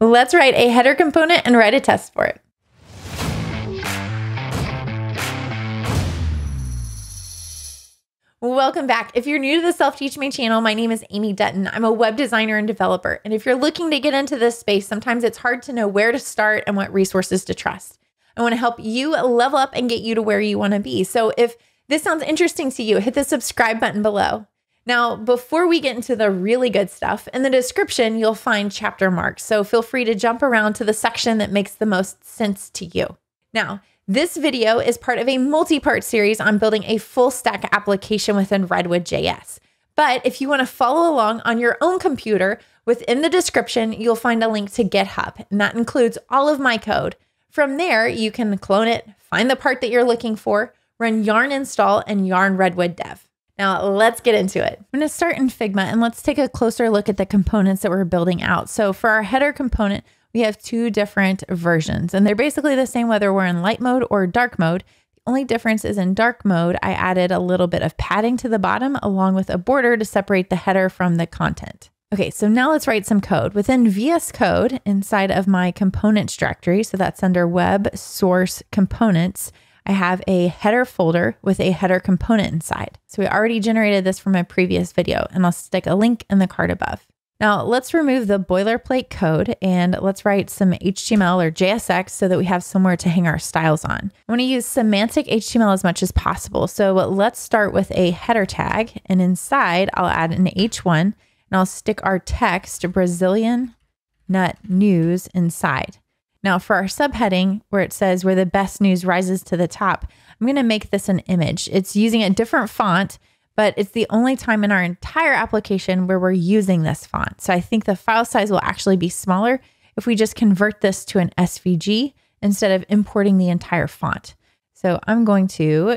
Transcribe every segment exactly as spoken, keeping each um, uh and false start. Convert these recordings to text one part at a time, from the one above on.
Let's write a header component and write a test for it. Welcome back. If you're new to the Self-Teach Me channel, my name is Amy Dutton. I'm a web designer and developer. And if you're looking to get into this space, sometimes it's hard to know where to start and what resources to trust. I want to help you level up and get you to where you want to be. So if this sounds interesting to you, hit the subscribe button below. Now, before we get into the really good stuff, in the description, you'll find chapter marks. So feel free to jump around to the section that makes the most sense to you. Now, this video is part of a multi-part series on building a full stack application within Redwood J S. But if you want to follow along on your own computer, within the description, you'll find a link to GitHub, and that includes all of my code. From there, you can clone it, find the part that you're looking for, run yarn install and yarn redwood dev. Now let's get into it. I'm going to start in Figma and let's take a closer look at the components that we're building out. So for our header component, we have two different versions and they're basically the same whether we're in light mode or dark mode. The only difference is in dark mode, I added a little bit of padding to the bottom along with a border to separate the header from the content. Okay, so now let's write some code. Within V S Code, inside of my components directory, so that's under web source components, I have a header folder with a header component inside. So we already generated this from a previous video and I'll stick a link in the card above. Now let's remove the boilerplate code and let's write some H T M L or J S X so that we have somewhere to hang our styles on. I want to use semantic H T M L as much as possible. So let's start with a header tag and inside I'll add an H one and I'll stick our text Brazilian nut news inside. Now for our subheading where it says where the best news rises to the top, I'm going to make this an image. It's using a different font, but it's the only time in our entire application where we're using this font. So I think the file size will actually be smaller if we just convert this to an S V G instead of importing the entire font. So I'm going to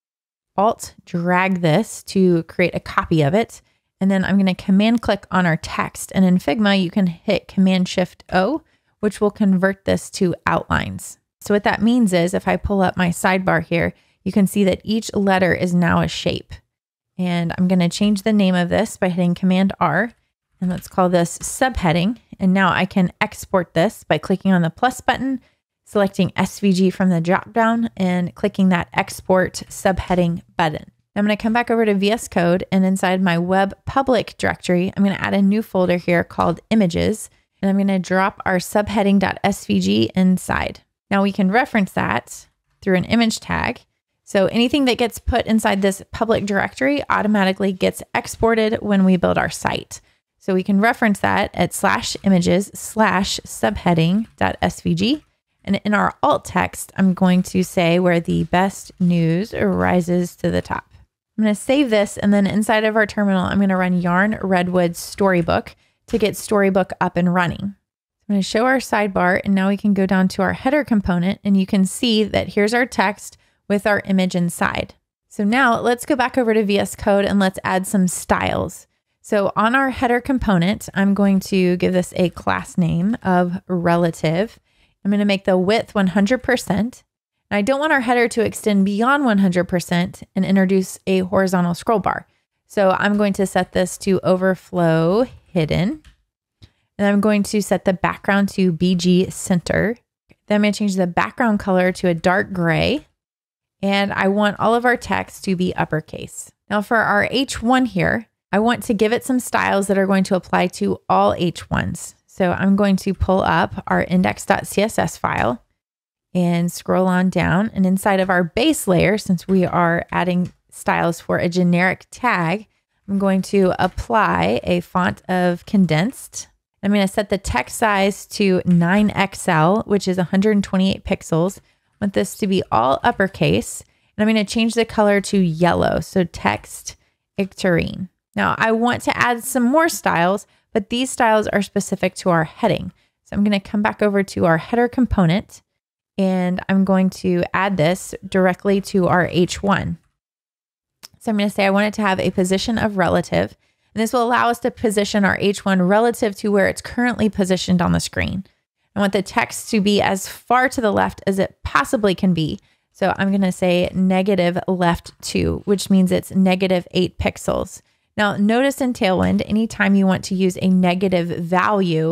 Alt drag this to create a copy of it. And then I'm going to command click on our text. And in Figma, you can hit Command Shift O, which will convert this to outlines. So what that means is if I pull up my sidebar here, you can see that each letter is now a shape. And I'm going to change the name of this by hitting Command R. And let's call this subheading. And now I can export this by clicking on the plus button, selecting S V G from the dropdown and clicking that export subheading button. I'm going to come back over to V S Code and inside my web public directory, I'm going to add a new folder here called images. And I'm going to drop our subheading.svg inside. Now we can reference that through an image tag. So anything that gets put inside this public directory automatically gets exported when we build our site. So we can reference that at slash images slash subheading.svg. And in our alt text, I'm going to say where the best news rises to the top. I'm going to save this. And then inside of our terminal, I'm going to run yarn redwood storybook to get Storybook up and running. I'm going to show our sidebar and now we can go down to our header component and you can see that here's our text with our image inside. So now let's go back over to V S Code and let's add some styles. So on our header component, I'm going to give this a class name of relative. I'm going to make the width one hundred percent. And I don't want our header to extend beyond one hundred percent and introduce a horizontal scroll bar. So I'm going to set this to overflow hidden. And I'm going to set the background to B G center. Then I'm going to change the background color to a dark gray. And I want all of our text to be uppercase. Now for our H one here, I want to give it some styles that are going to apply to all H ones. So I'm going to pull up our index.css file and scroll on down. And inside of our base layer, since we are adding styles for a generic tag, I'm going to apply a font of condensed. I'm going to set the text size to nine X L, which is one hundred twenty-eight pixels. I want this to be all uppercase. And I'm going to change the color to yellow. So text icterine. Now I want to add some more styles, but these styles are specific to our heading. So I'm going to come back over to our header component and I'm going to add this directly to our H one. So I'm going to say I want it to have a position of relative, and this will allow us to position our H one relative to where it's currently positioned on the screen. I want the text to be as far to the left as it possibly can be. So I'm going to say negative left two, which means it's negative eight pixels. Now notice in Tailwind, anytime you want to use a negative value,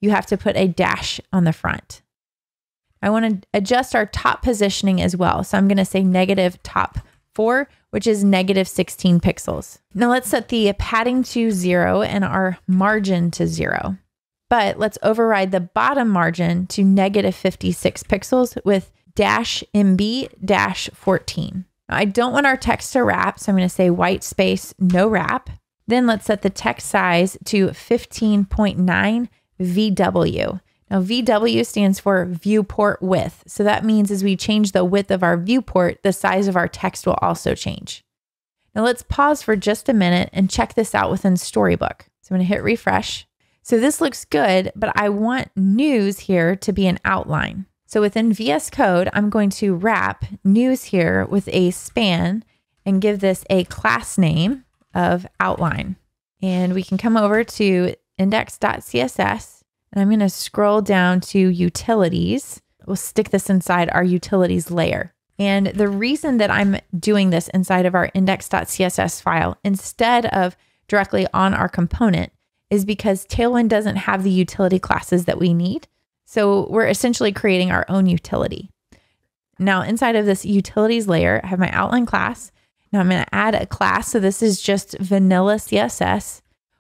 you have to put a dash on the front. I want to adjust our top positioning as well. So I'm going to say negative top four, which is negative sixteen pixels. Now let's set the padding to zero and our margin to zero. But let's override the bottom margin to negative fifty-six pixels with dash M B dash fourteen. Now, I don't want our text to wrap, so I'm going to say white space, no wrap. Then let's set the text size to fifteen point nine V W. Now V W stands for viewport width. So that means as we change the width of our viewport, the size of our text will also change. Now let's pause for just a minute and check this out within Storybook. So I'm going to hit refresh. So this looks good, but I want news here to be an outline. So within V S Code, I'm going to wrap news here with a span and give this a class name of outline. And we can come over to index dot C S S. And I'm going to scroll down to utilities. We'll stick this inside our utilities layer. And the reason that I'm doing this inside of our index dot C S S file instead of directly on our component is because Tailwind doesn't have the utility classes that we need. So we're essentially creating our own utility. Now inside of this utilities layer, I have my outline class. Now I'm going to add a class. So this is just vanilla C S S.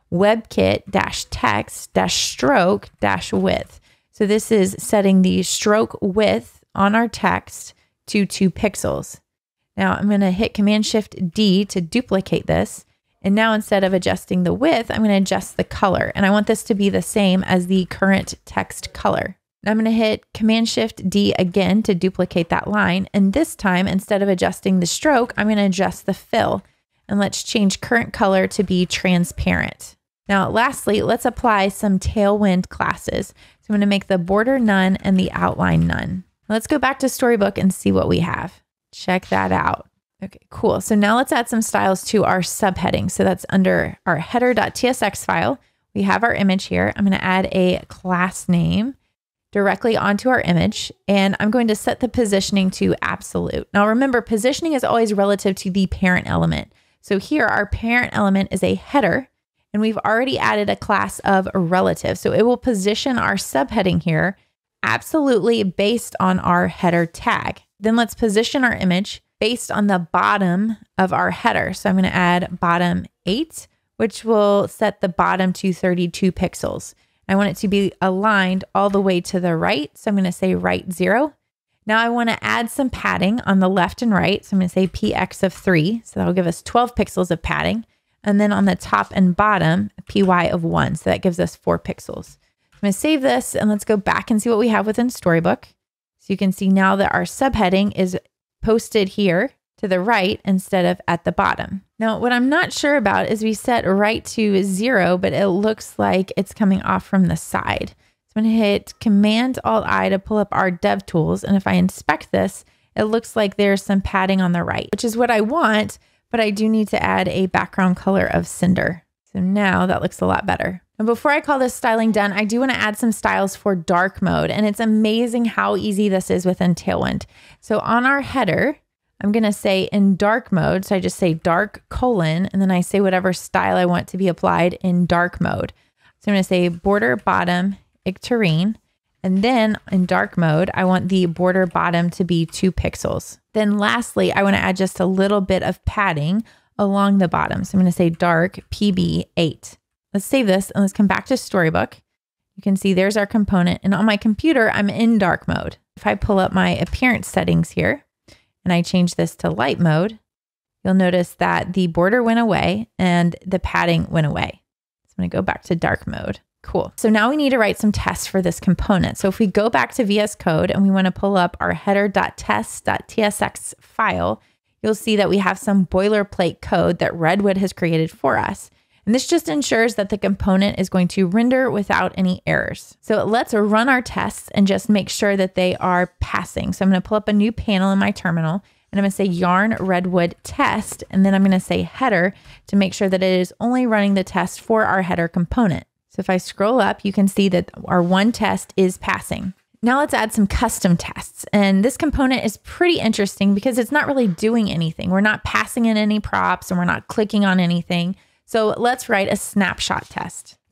WebKit-text-stroke-width. So this is setting the stroke width on our text to two pixels. Now I'm going to hit Command Shift D to duplicate this. And now instead of adjusting the width, I'm going to adjust the color. And I want this to be the same as the current text color. Now I'm going to hit Command Shift D again to duplicate that line. And this time, instead of adjusting the stroke, I'm going to adjust the fill. And let's change current color to be transparent. Now, lastly, let's apply some Tailwind classes. So I'm going to make the border none and the outline none. Let's go back to Storybook and see what we have. Check that out. Okay, cool. So now let's add some styles to our subheading. So that's under our header dot T S X file. We have our image here. I'm going to add a class name directly onto our image, and I'm going to set the positioning to absolute. Now remember, positioning is always relative to the parent element. So here our parent element is a header, and we've already added a class of relative. So it will position our subheading here absolutely based on our header tag. Then let's position our image based on the bottom of our header. So I'm going to add bottom eight, which will set the bottom to thirty-two pixels. I want it to be aligned all the way to the right. So I'm going to say right zero. Now I want to add some padding on the left and right. So I'm going to say P X of three. So that'll give us twelve pixels of padding. And then on the top and bottom, P Y of one. So that gives us four pixels. I'm going to save this and let's go back and see what we have within Storybook. So you can see now that our subheading is posted here to the right instead of at the bottom. Now, what I'm not sure about is we set right to zero, but it looks like it's coming off from the side. So I'm going to hit Command Alt I to pull up our DevTools. And if I inspect this, it looks like there's some padding on the right, which is what I want, but I do need to add a background color of cinder. So now that looks a lot better. And before I call this styling done, I do want to add some styles for dark mode. And it's amazing how easy this is within Tailwind. So on our header, I'm going to say in dark mode. So I just say dark colon, and then I say whatever style I want to be applied in dark mode. So I'm going to say border bottom icterine. And then in dark mode, I want the border bottom to be two pixels. Then lastly, I want to add just a little bit of padding along the bottom. So I'm going to say dark P B eight. Let's save this and let's come back to Storybook. You can see there's our component, and on my computer, I'm in dark mode. If I pull up my appearance settings here and I change this to light mode, you'll notice that the border went away and the padding went away. So I'm going to go back to dark mode. Cool. So now we need to write some tests for this component. So if we go back to V S Code and we want to pull up our header dot test dot T S X file, you'll see that we have some boilerplate code that Redwood has created for us. And this just ensures that the component is going to render without any errors. So let's run our tests and just make sure that they are passing. So I'm going to pull up a new panel in my terminal, and I'm going to say yarn redwood test, and then I'm going to say header to make sure that it is only running the test for our header component. So if I scroll up, you can see that our one test is passing. Now let's add some custom tests. And this component is pretty interesting because it's not really doing anything. We're not passing in any props and we're not clicking on anything. So let's write a snapshot test.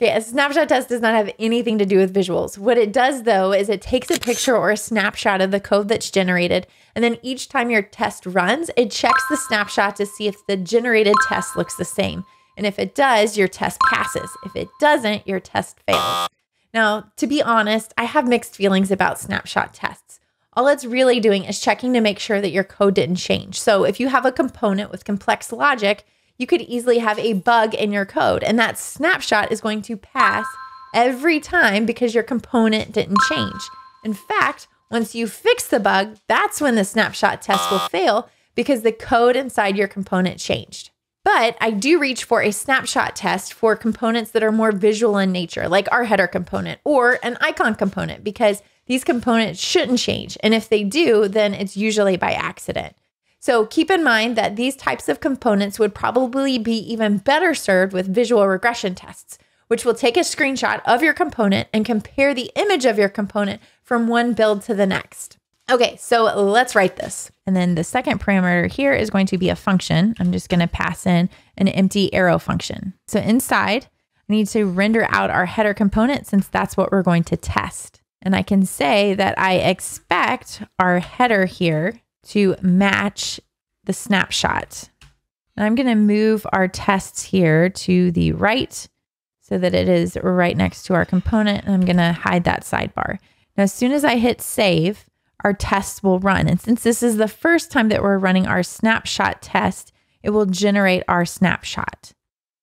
Okay, a snapshot test does not have anything to do with visuals. What it does though, is it takes a picture or a snapshot of the code that's generated. And then each time your test runs, it checks the snapshot to see if the generated test looks the same. And if it does, your test passes. If it doesn't, your test fails. Now, to be honest, I have mixed feelings about snapshot tests. All it's really doing is checking to make sure that your code didn't change. So if you have a component with complex logic, you could easily have a bug in your code, and that snapshot is going to pass every time because your component didn't change. In fact, once you fix the bug, that's when the snapshot test will fail because the code inside your component changed. But I do reach for a snapshot test for components that are more visual in nature, like our header component or an icon component, because these components shouldn't change. And if they do, then it's usually by accident. So keep in mind that these types of components would probably be even better served with visual regression tests, which will take a screenshot of your component and compare the image of your component from one build to the next. Okay, so let's write this. And then the second parameter here is going to be a function. I'm just going to pass in an empty arrow function. So inside, I need to render out our header component since that's what we're going to test. And I can say that I expect our header here to match the snapshot. And I'm going to move our tests here to the right so that it is right next to our component. And I'm going to hide that sidebar. Now, as soon as I hit save, our tests will run. And since this is the first time that we're running our snapshot test, it will generate our snapshot.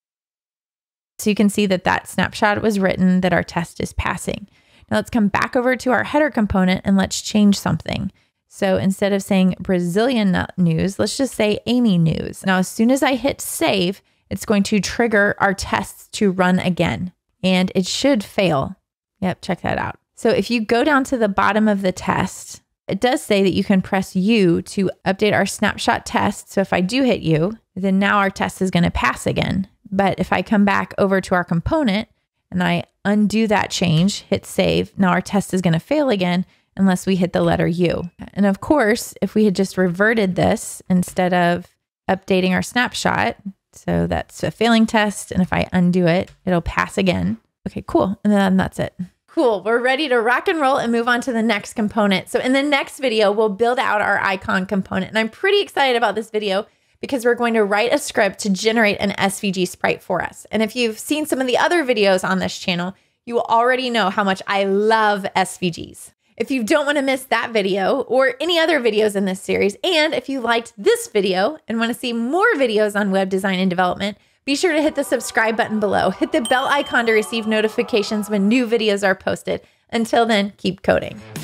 So you can see that that snapshot was written, that our test is passing. Now let's come back over to our header component and let's change something. So instead of saying Brazilian news, let's just say Amy news. Now, as soon as I hit save, it's going to trigger our tests to run again, and it should fail. Yep, check that out. So if you go down to the bottom of the test, it does say that you can press U to update our snapshot test. So if I do hit U, then now our test is going to pass again. But if I come back over to our component and I undo that change, hit save, now our test is going to fail again unless we hit the letter U. And of course, if we had just reverted this instead of updating our snapshot, so that's a failing test. And if I undo it, it'll pass again. Okay, cool. And then that's it. Cool. We're ready to rock and roll and move on to the next component. So in the next video, we'll build out our icon component. And I'm pretty excited about this video because we're going to write a script to generate an S V G sprite for us. And if you've seen some of the other videos on this channel, you will already know how much I love S V Gs. If you don't want to miss that video or any other videos in this series, and if you liked this video and want to see more videos on web design and development, be sure to hit the subscribe button below. Hit the bell icon to receive notifications when new videos are posted. Until then, keep coding.